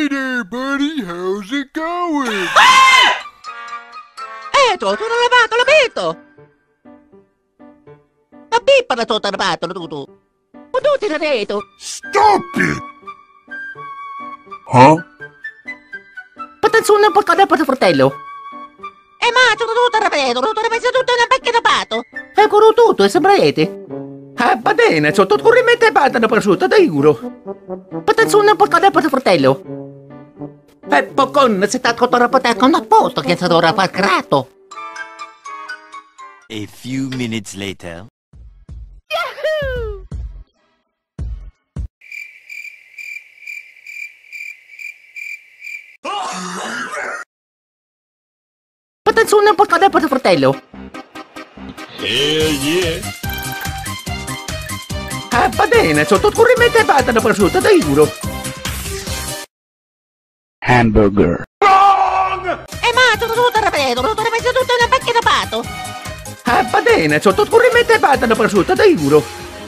Hey there, buddy. How's it going? Tu non lavato, l'abito! La pippa la tua lavato, tu. Ma tu ti reto. Stop it! Huh? Patanzone un po' per il fratello. Ma sono tutto repeto, tutto repeto, tutto una pacchia da pato. Ecco tutto, e sembrate. Va bene, c'ho tutto corrimento e patata prosciutto, da euro. Patanzone un po' per il fratello. Pocon, se t'ha fatto rapportare con un posto che si dovrà far creato. A few minutes later. Yahoo! Patanzone un po' per il fratello. Hell yeah! Va bene, c'ho tutto corrimento e patata prosciutto, da euro. Hamburger. Ma sono tutto repeto, tutto repeto, tutto una pacchia da pato. Va bene, c'ho tutto corrimento e patata prosciutto, da euro.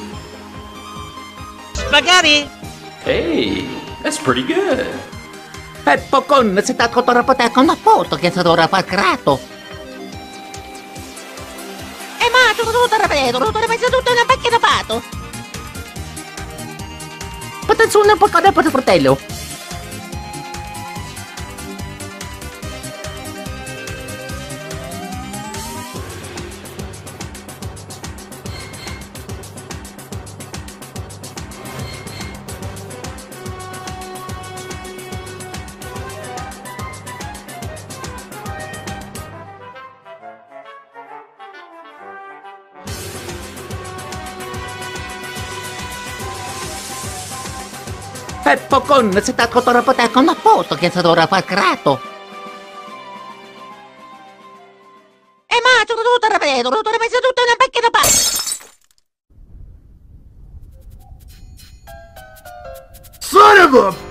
Spaghetti? Hey, that's pretty good. Pocon, se t'ha fatto rapportare con un posto che si dovrà far creato. Ma sono tutto repeto, tutto repeto, tutto una pacchia da pato. Patanzone un po' per il fratello. Pocon, se t'ha fatto rapportare con un posto che si dovrà far creato. Ma sono tutto repeto, tutto repeto, tutto una pacchia da pato. Son of a